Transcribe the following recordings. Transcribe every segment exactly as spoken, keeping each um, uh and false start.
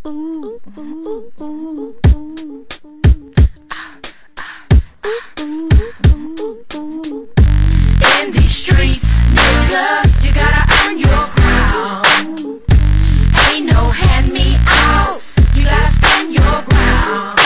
In these streets, nigga, you gotta earn your crown. Ain't no hand me out, you gotta stand your ground.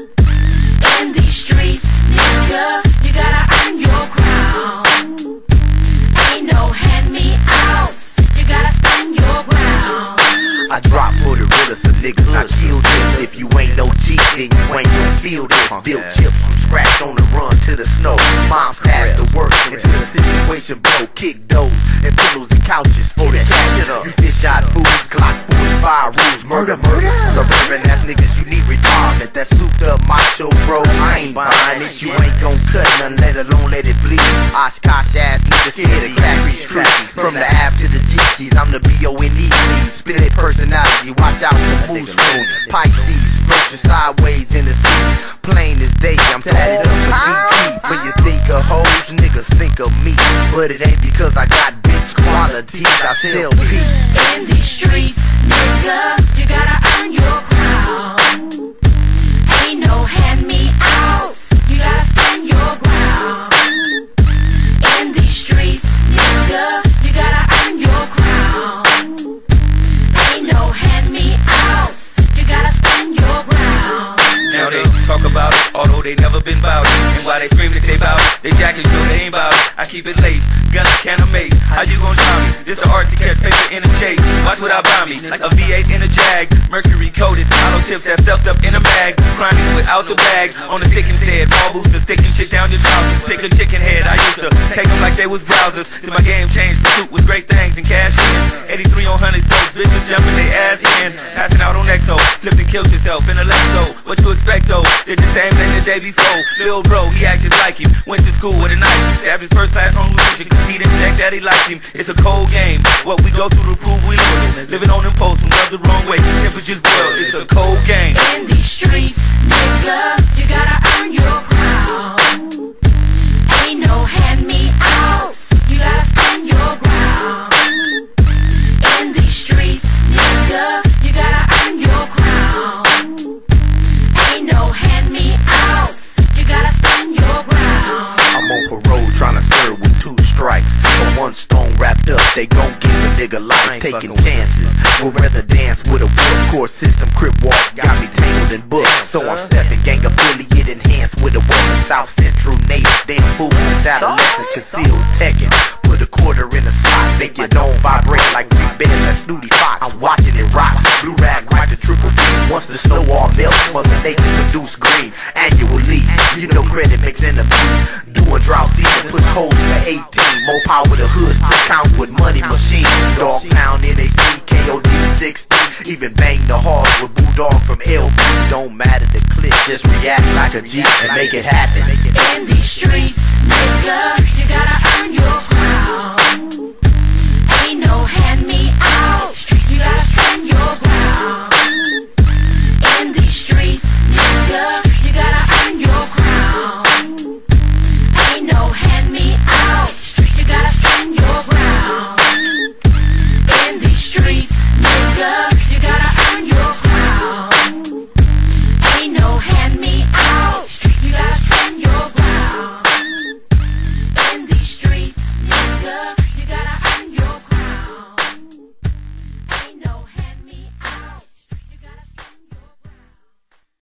In these streets, nigga, you gotta earn your crown. Ain't no hand me out, you gotta stand your ground. I drop for the realest of niggas, not kill this. If you ain't no G, then you ain't gon' feel this. Built chips from scratch on the run to the snow. Mom's passed the work until the situation blow. Kick doors and pillows and couches for the cash. You fish out foods, Glock forty-five rules, murder, murder. Suburban ass niggas, you need retirement. That souped up macho bro, I ain't buying it. You ain't gon' cut none, let alone let it bleed. Oshkosh ass niggas scared of Capri Street. From the Ave to the G Cs, I'm the B O N E. Split personality, watch out for moose moon. Pisces, float sideways in the sea. Plain as day, I'm tatted up for G T. When you think of hoes, niggas think of me. But it ain't because I got bitch qualities, I sell peace. In these streets, nigga, you gotta earn your crown. Ain't no hand me out, you gotta stand your ground. In these streets, nigga, you gotta earn your crown. Ain't no hand me out, you gotta stand your ground. Now they talk about it, although they never been bout it. And while they scream that they bout it, they jackets show they ain't bout it. I keep it laced, gun can of mace. How you gon' try me? This the art to catch paper in a chase. Watch what I buy me, like a V eight in a Jag. Mercury coated, hollow tips that stuffed up in a bag. Chronic without the bag, on the stick instead. Ball booster sticking shit down your trousers. Pick a chicken head, I used to take them like they was browsers. Till my game changed, the suit with great things and cash in. eighty-three on hundreds, folks, bitches jumping they ass in. Passing out on Exo, flipped and killed yourself in a Lexo. What you expect though? Did the same thing the day before. Lil bro, he acts just like him. Went to school with a knife. Stabbed his first class on religion. He didn't check that he liked him. It's a cold game. What we go through to prove we loyal. Living on them posts when rubbed the wrong way. Temperatures boil. It's a cold game. In these streets, nigga, you gotta earn your crown. Ain't no hand me out, you gotta stand your ground. In these streets, nigga, you gotta earn your crown. Ain't no hand me out, you gotta stand your ground. I'm on parole trying to serve with two strikes. For one stone wrapped up, they gon' give a nigga life. Taking chances, would rather dance with a wood. Court system, crip walk, got me tangled in books. So I'm stepping, gang affiliate enhanced with a woman. South Central native, damn fools since adolescent. Concealed, teching, put a quarter in a slot. Make your dome vibrate like free bands, that's Snooty Fox. I'm watching it rock, blue rag right to triple B. Once the snow all melts, Mother Nature produce green. Annually, you know credit makes enemies. Doing drought season, push holes for eighteen. More power to hoods to count with money machine. Dog pound, N A C, K O D sixty. Even bang the halls with Bulldog from L B. Don't matter the clip, just react like a G and make it happen. In these streets, nigga, you gotta earn your crown.